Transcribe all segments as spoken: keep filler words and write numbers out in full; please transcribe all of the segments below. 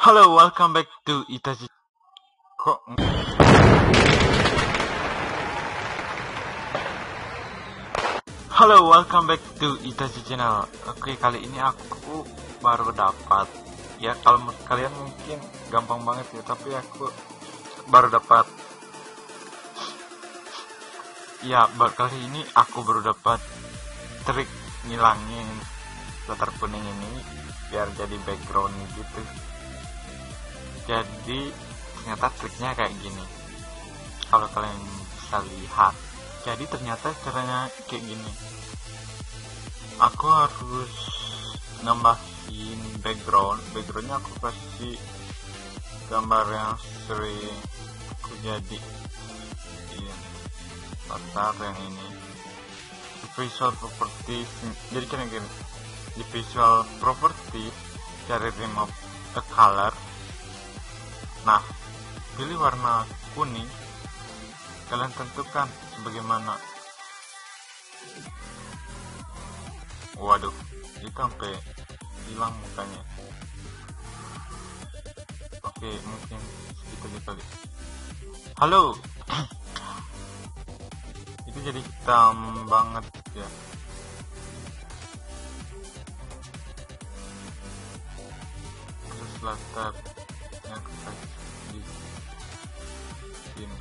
Halo, welcome back to Itachi. Kok Halo, welcome back to Itachi Channel. Oke, kali ini aku baru dapat. Ya, kalau menurut kalian mungkin gampang banget ya, tapi aku baru dapat. Ya, baru kali ini aku baru dapat trik ngilangin latar kuning ini biar jadi background gitu. Jadi ternyata triknya kayak gini, kalau kalian bisa lihat. Jadi ternyata caranya kayak gini, aku harus nambahin background backgroundnya aku kasih gambar yang sering aku jadiin latar yang ini di visual properties. Jadi kayak gini, di visual properties cari remove a color. Nah, pilih warna kuning, kalian tentukan sebagaimana. Waduh, itu sampai hilang mukanya. Oke, mungkin segitu aja kali. Halo. Itu jadi hitam banget ya. Terus latar yang di sini.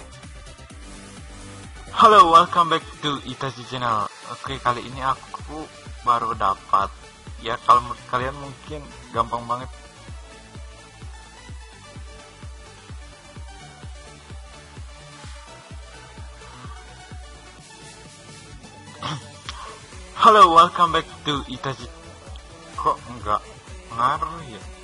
Halo, welcome back to Itachi Channel. Oke, kali ini aku baru dapat. Ya, kalau menurut kalian mungkin gampang banget. Halo, welcome back to Itachi. Kok enggak ngaruh ya?